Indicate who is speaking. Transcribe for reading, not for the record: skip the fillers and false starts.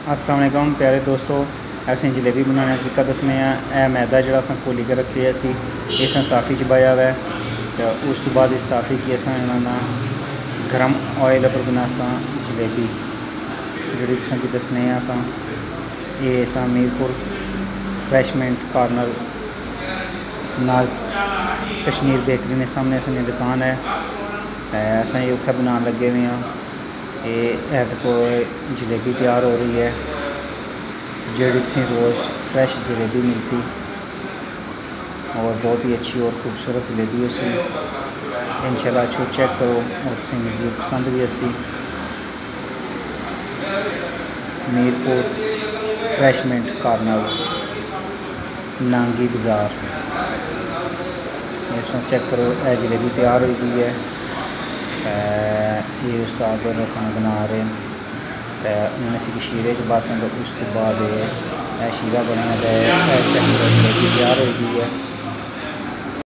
Speaker 1: अस्सलाम वालेकुम प्यारे दोस्तों, असें जलेबी बनाने का तरीका दसने आ। मैदा जो अस घोली के रखे इस साफ़ी च पाया हुआ है। तो उस तो बाद इस साफ़ी की अस गर्म ऑयल पर बना जलेबी जी तुसें दसने अस ये मीरपुर फ्रैशमेंट कॉर्नर नाज कश्मीर बेकरी ने सामने सानी दुकान है। अस उत्थे बनाने लगे हुए हाँ। ये को जलेबी तैयार हो रही है जी रोज़ फ्रैश जलेबी मिलसी और बहुत ही अच्छी और खूबसूरत जलेबी उसी इंशाल्लाह अच्छो चेक करो और तुम मज़ीद पसंद भी असी। मीरपुर फ्रैशमेंट कॉर्नर नांगी बाज़ार इस चेक करो। यह जलेबी तैयार हो गई है। ये उस्ताद और बना रहे हैं तो उन्होंने शीरे च बस उस तो बाद शीरा बनया तो जलेबी तैयार हो गई है।